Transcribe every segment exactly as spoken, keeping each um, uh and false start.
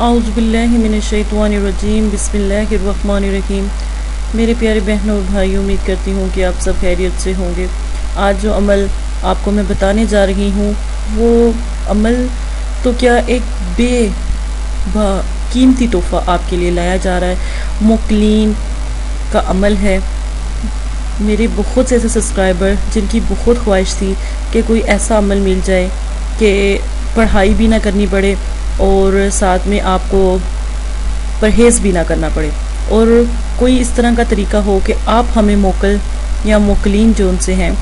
औज़ु बिल्लाहि मिनश्शैतानिर्रजीम बिस्मिल्लाहिर्रहमानिर्रहीम। मेरे प्यारे बहनों और भाइयों, उम्मीद करती हूँ कि आप सब खैरियत से होंगे। आज जो अमल आपको मैं बताने जा रही हूँ वो अमल तो क्या एक बे कीमती तोहफ़ा आपके लिए लाया जा रहा है। मोकलीन का अमल है। मेरे बहुत से ऐसे सब्सक्राइबर जिनकी बहुत ख्वाहिश थी कि कोई ऐसा अमल मिल जाए कि पढ़ाई भी ना करनी पड़े और साथ में आपको परहेज़ भी ना करना पड़े, और कोई इस तरह का तरीका हो कि आप हमें मोकल या मोकलीन जो उनसे हैं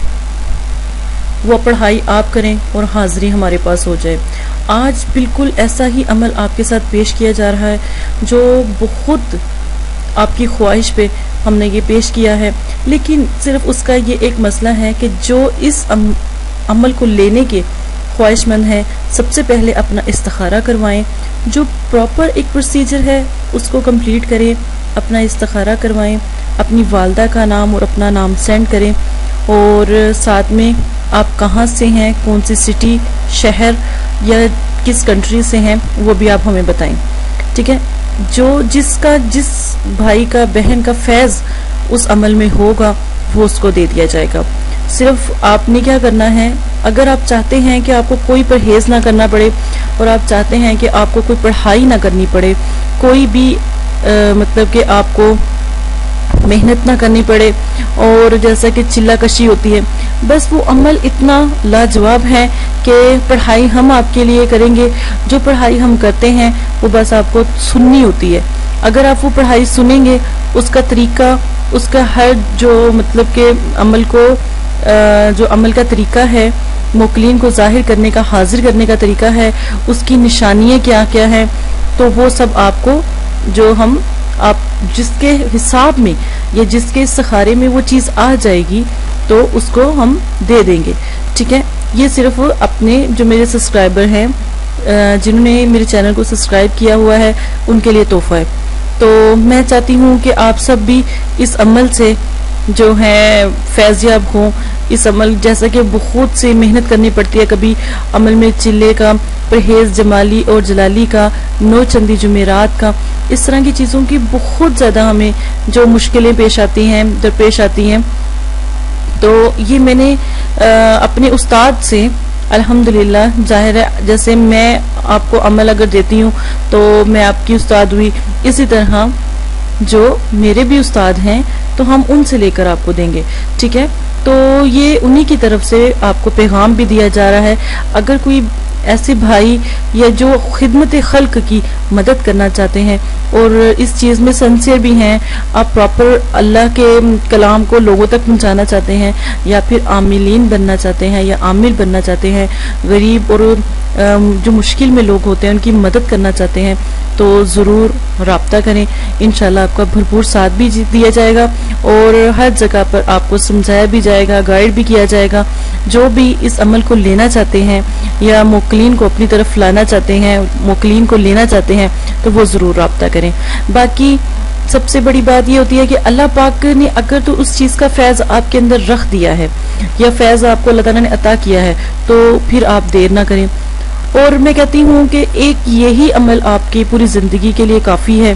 वो पढ़ाई आप करें और हाज़री हमारे पास हो जाए। आज बिल्कुल ऐसा ही अमल आपके साथ पेश किया जा रहा है जो बहुत आपकी ख्वाहिश पे हमने ये पेश किया है, लेकिन सिर्फ उसका ये एक मसला है कि जो इस अम, अमल को लेने के ख्वाहिशमंद हैं सबसे पहले अपना इस्तिखारा करवाएं। जो प्रॉपर एक प्रोसीजर है उसको कंप्लीट करें, अपना इस्तिखारा करवाएं, अपनी वालदा का नाम और अपना नाम सेंड करें, और साथ में आप कहाँ से हैं, कौन सी सिटी, शहर या किस कंट्री से हैं वो भी आप हमें बताएं। ठीक है, जो जिसका जिस भाई का बहन का फैज़ उस अमल में होगा वो उसको दे दिया जाएगा। सिर्फ आपने क्या करना है, अगर आप चाहते हैं कि आपको कोई परहेज ना करना पड़े और आप चाहते हैं कि आपको कोई पढ़ाई ना करनी पड़े, कोई भी आ, मतलब कि आपको मेहनत ना करनी पड़े, और जैसा कि चिल्ला कशी होती है, बस वो अमल इतना लाजवाब है कि पढ़ाई हम आपके लिए करेंगे। जो पढ़ाई हम करते हैं वो बस आपको सुननी होती है। अगर आप वो पढ़ाई सुनेंगे, उसका तरीका, उसका हर जो मतलब के अमल को जो अमल का तरीका है, मोकलीन को जाहिर करने का, हाजिर करने का तरीका है, उसकी निशानियाँ क्या क्या हैं, तो वो सब आपको जो हम आप जिसके हिसाब में या जिसके सहारे में वो चीज़ आ जाएगी तो उसको हम दे देंगे। ठीक है, ये सिर्फ अपने जो मेरे सब्सक्राइबर हैं जिन्होंने मेरे चैनल को सब्सक्राइब किया हुआ है उनके लिए तोहफा है। तो मैं चाहती हूँ कि आप सब भी इस अमल से जो है फैज़याब हों। इस अमल जैसा कि बहुत से मेहनत करनी पड़ती है, कभी अमल में चिल्ले का, परहेज जमाली और जलाली का, नौ चंदी जुमेरात का, इस तरह की चीज़ों की बहुत ज़्यादा हमें जो मुश्किलें पेश आती हैं, दरपेश आती हैं। तो ये मैंने आ, अपने उस्ताद से अल्हम्दुलिल्लाह, जाहिर है जैसे मैं आपको अमल अगर देती हूँ तो मैं आपकी उस्ताद हुई, इसी तरह जो मेरे भी उस्ताद हैं तो हम उनसे लेकर आपको देंगे। ठीक है, तो ये उन्हीं की तरफ से आपको पैगाम भी दिया जा रहा है। अगर कोई ऐसे भाई या जो खिदमत खल्क की मदद करना चाहते हैं और इस चीज़ में सिंसियर भी हैं, आप प्रॉपर अल्लाह के कलाम को लोगों तक पहुंचाना चाहते हैं, या फिर आमिलीन बनना चाहते हैं या आमिल बनना चाहते हैं, गरीब और जो मुश्किल में लोग होते हैं उनकी मदद करना चाहते हैं, तो ज़रूर राब्ता करें। इंशाल्लाह आपका भरपूर साथ भी दिया जाएगा और हर जगह पर आपको समझाया भी जाएगा, गाइड भी किया जाएगा। जो भी इस अमल को लेना चाहते हैं या मोकलीन को अपनी तरफ लाना चाहते हैं, मोकलीन को लेना चाहते हैं, तो वो ज़रूर राब्ता करें। बाकी सबसे बड़ी बात ये होती है कि अल्लाह पाक ने अगर तो उस चीज़ का फैज़ आपके अंदर रख दिया है या फैज़ आपको अल्लाह ताला ने अता किया है, तो फिर आप देर ना करें। और मैं कहती हूँ कि एक यही अमल आपकी पूरी ज़िंदगी के लिए काफ़ी है।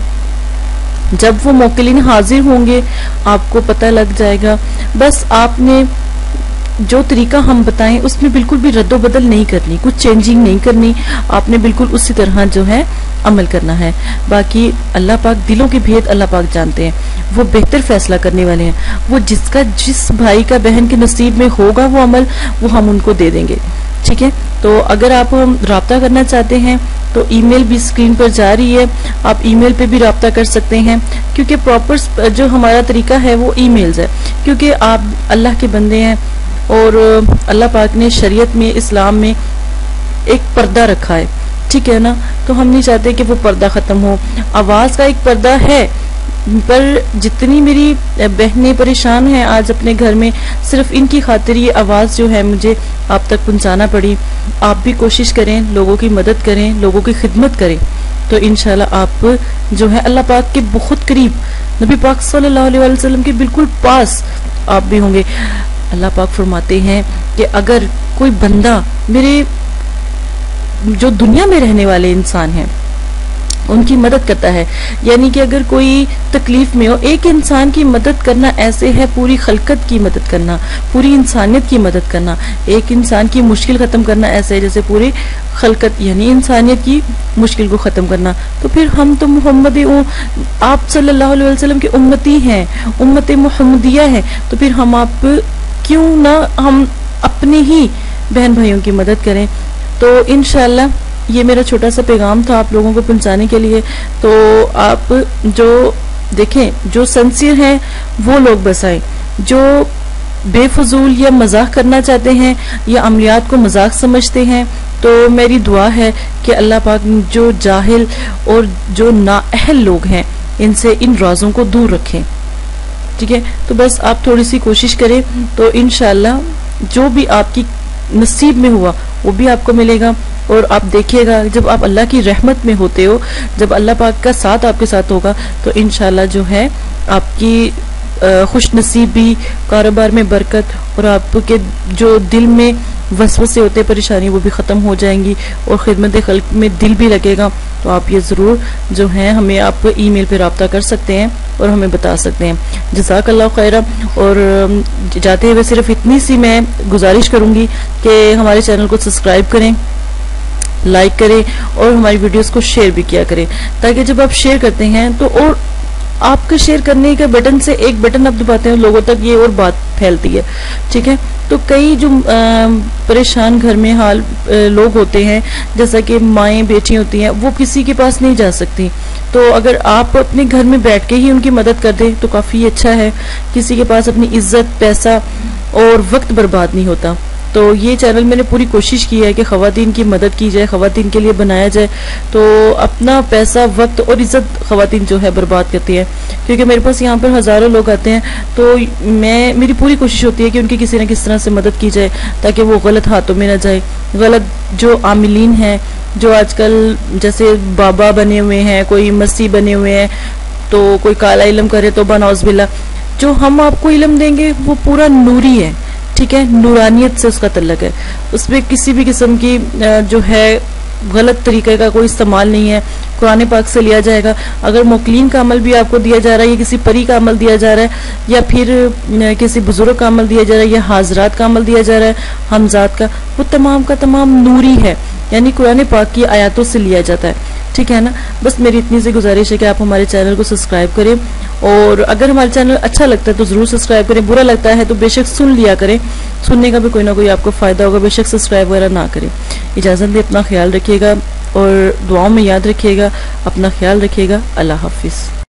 जब वो मोकलीन हाजिर होंगे आपको पता लग जाएगा। बस आपने जो तरीका हम बताएं उसमें बिल्कुल भी रद्दो बदल नहीं करनी, कुछ चेंजिंग नहीं करनी, आपने बिल्कुल उसी तरह जो है अमल करना है। बाकी अल्लाह पाक दिलों के भेद अल्लाह पाक जानते हैं, वो बेहतर फैसला करने वाले हैं। वो जिसका जिस भाई का बहन के नसीब में होगा वो अमल, वो हम उनको दे देंगे। ठीक है, तो अगर आप राब्ता करना चाहते हैं तो ईमेल भी स्क्रीन पर जा रही है, आप ईमेल पे भी राब्ता कर सकते हैं, क्योंकि प्रॉपर जो हमारा तरीका है वो ईमेल्स है, क्योंकि आप अल्लाह के बंदे हैं और अल्लाह पाक ने शरीयत में, इस्लाम में एक पर्दा रखा है। ठीक है ना, तो हम नहीं चाहते कि वो पर्दा ख़त्म हो। आवाज़ का एक पर्दा है, पर जितनी मेरी बहनें परेशान हैं आज अपने घर में, सिर्फ इनकी खातिर ये आवाज़ जो है मुझे आप तक पहुंचाना पड़ी। आप भी कोशिश करें, लोगों की मदद करें, लोगों की खिदमत करें, तो इंशाल्लाह आप जो है अल्लाह पाक के बहुत करीब, नबी पाक सल्लल्लाहु अलैहि वसल्लम के बिल्कुल पास आप भी होंगे। अल्लाह पाक फरमाते हैं कि अगर कोई बंदा, मेरे जो दुनिया में रहने वाले इंसान हैं, ان کی مدد کرتا ہے. یعنی کہ اگر کوئی تکلیف میں ہو، ایک انسان کی مدد کرنا ایسے ہے پوری خلقت کی مدد کرنا، پوری انسانیت کی مدد کرنا. ایک انسان کی مشکل ختم کرنا ایسے ہے جیسے پوری خلقت یعنی انسانیت کی مشکل کو ختم کرنا. تو پھر ہم تو محمد آپ صلی اللہ علیہ وسلم کی امتی ہیں، امت محمدیہ ہیں، تو پھر ہم آپ کیوں نہ ہم اپنے ہی بہن بھائیوں کی مدد کریں. تو انشاءاللہ یہ میرا چھوٹا سا پیغام تھا آپ لوگوں کو پہنچانے کے لیے. تو آپ جو دیکھیں جو سنسیئر ہیں وہ لوگ بس آئیں، جو بے فضول یا مزاح کرنا چاہتے ہیں یا عملیات کو مذاق سمجھتے ہیں، تو میری دعا ہے کہ اللہ پاک جو جاہل اور جو نااہل لوگ ہیں ان سے ان رازوں کو دور رکھیں. ٹھیک ہے، تو بس آپ تھوڑی سی کوشش کریں تو انشاءاللہ جو بھی آپ کی نصیب میں ہوا وہ بھی آپ کو ملے گا. اور آپ دیکھیے گا جب آپ اللہ کی رحمت میں ہوتے ہو، جب اللہ پاک کا ساتھ آپ کے ساتھ ہوگا تو انشاءاللہ جو ہے آپ کی خوش نصیبی، کاروبار میں برکت اور آپ کے جو دل میں وسوسے ہوتے پریشانی وہ بھی ختم ہو جائیں گی اور خدمت خلق میں دل بھی لگے گا. تو آپ یہ ضرور جو ہیں ہمیں آپ ای میل پہ رابطہ کر سکتے ہیں اور ہمیں بتا سکتے ہیں. جزاک اللہ خیرہ. اور جاتے ہوئے صرف اتنی سی میں گزارش کروں گی کہ ہمارے چینل کو سبسکرائب کریں، لائک کریں اور ہماری ویڈیوز کو شیئر بھی کیا کریں، تاکہ جب آپ شیئر کرتے ہیں تو اور آپ کا شیئر کرنے کے بٹن سے ایک بٹن آپ دباتے ہیں لوگوں تک یہ اور بات پھیلتی ہے. ٹھیک ہے، تو کئی جو پریشان گھر میں حال لوگ ہوتے ہیں جیسا کہ مائیں بیٹی ہوتی ہیں وہ کسی کے پاس نہیں جا سکتی، تو اگر آپ اپنے گھر میں بیٹھ کے ہی ان کی مدد کر دیں تو کافی اچھا ہے. کسی کے پاس اپنی عزت، پیسہ اور وقت برباد نہیں ہوتا. تو یہ چینل میں نے پوری کوشش کی ہے کہ خواتین کی مدد کی جائے، خواتین کے لیے بنایا جائے. تو اپنا پیسہ، وقت اور عزت خواتین جو ہے برباد کرتی ہے، کیونکہ میرے پاس یہاں پر ہزاروں لوگ آتے ہیں تو میں میری پوری کوشش ہوتی ہے کہ ان کی کسی نہ کس طرح سے مدد کی جائے تاکہ وہ غلط ہاتھوں میں نہ جائے. غلط جو عاملین ہیں، جو آج کل جیسے بابا بنے ہوئے ہیں، کوئی مسیح بنے ہوئے ہیں، تو کوئی کالا علم کرے تو بناؤز باللہ، جو ہم آپ کو علم دیں گے وہ پورا نوری ہے. ٹھیک ہے، نورانیت سے اس کا تعلق ہے، اس میں کسی بھی قسم کی جو ہے غلط طریقے کا کوئی استعمال نہیں ہے، قرآن پاک سے لیا جائے گا. اگر موکلین کا عمل بھی آپ کو دیا جا رہا ہے یا کسی پری کا عمل دیا جا رہا ہے یا پھر کسی بزرگ کا عمل دیا جا رہا ہے یا حاضرات کا عمل دیا جا رہا ہے، حمزات کا، وہ تمام کا تمام نوری ہے، یعنی قرآن پاک کی آیاتوں سے لیا جاتا ہے. ٹھیک ہے نا. بس میری اتنی سی گزارش ہے کہ آپ ہمارے چینل کو سبسکرائب کریں، اور اگر ہمارے چینل اچھا لگتا ہے تو ضرور سبسکرائب کریں، برا لگتا ہے تو بے شک سن لیا کریں، سننے کا بھی کوئی نہ کوئی آپ کو فائدہ ہوگا، بے شک سبسکرائب وغیرہ نہ کریں. اجازت دے، اپنا خیال رکھیے گا اور دعاؤں میں یاد رکھیے گا. اپنا خیال رکھیے گا. اللہ حافظ.